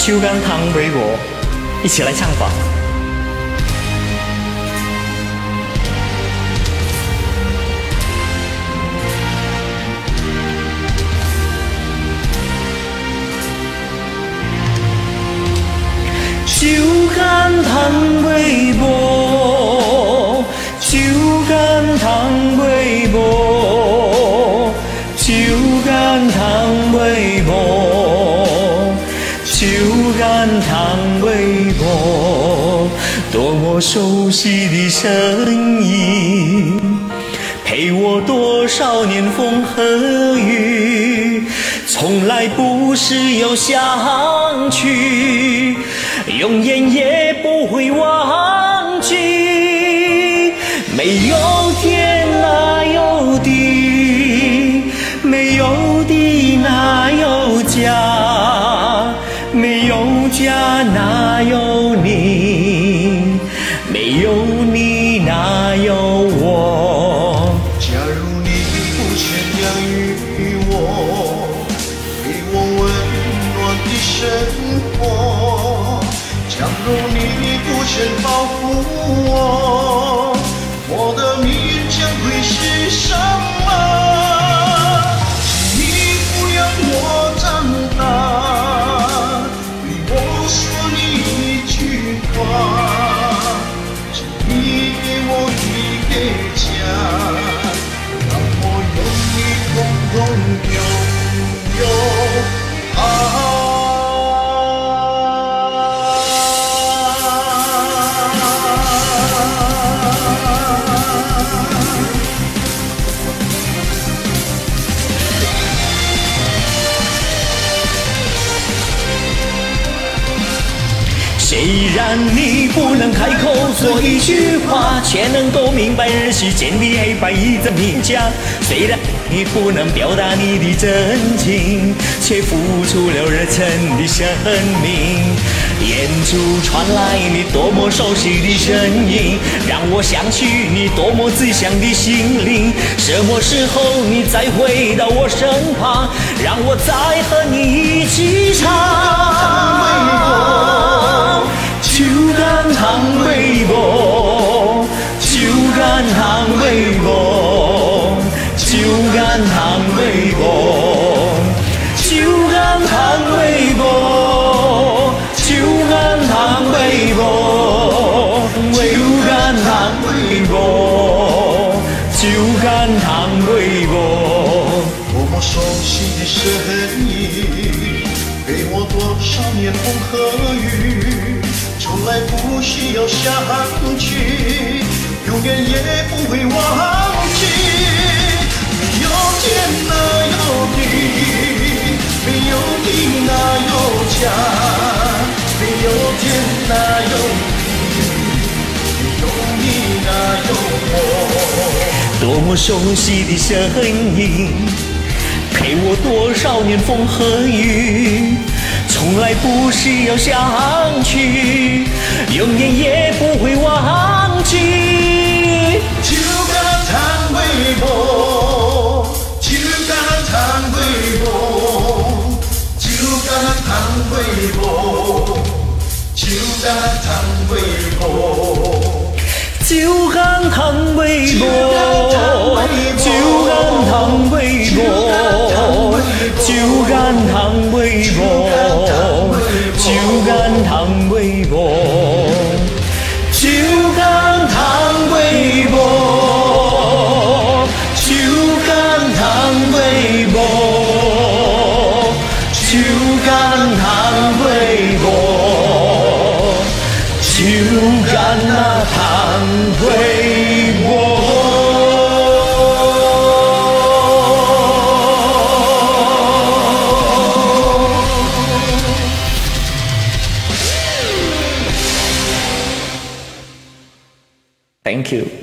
酒干倘卖无，一起来唱吧。酒干倘卖无，酒干倘卖无，酒干倘卖无，酒干倘卖无。多么熟悉的声音，陪我多少年风和雨，从来不是要相去，永远也不会忘记。没有天哪有地，没有地哪有家，没有家哪有你，没有你哪有我。 假如你不曾养育我，给我温暖的生活，假如你不曾保护我，我的命运将会是什么？请你抚养我长大，对我说你一句话，请你给我一个家，让我有你共同拥有啊。 虽然你不能开口说一句话，却能够明白日夕间的黑白一针评价。虽然你不能表达你的真情，却付出了热忱的生命。远处传来你多么熟悉的声音，让我想起你多么慈祥的心灵。什么时候你再回到我身旁，让我再和你一起唱。酒干倘卖无，酒干倘卖无，酒干倘卖无，酒干倘卖无，酒干倘卖无，酒干倘卖无，酒干倘卖无。 多么熟悉的声音，陪我多少年风和雨，从来不需要想起，永远也不会忘记。没有天哪有地，没有地哪有家，没有天哪有地，没有你哪有我。 多么熟悉的声音，陪我多少年风和雨，从来不需要想起，永远也不会忘记。 酒干倘卖无，酒干倘卖无，酒干倘卖无，酒干倘卖无， 酒干倘卖无，酒干倘卖无，酒干倘卖无，酒干倘卖无，酒干倘卖无，酒干倘卖无，酒干倘卖无，酒干那倘卖无。Thank you.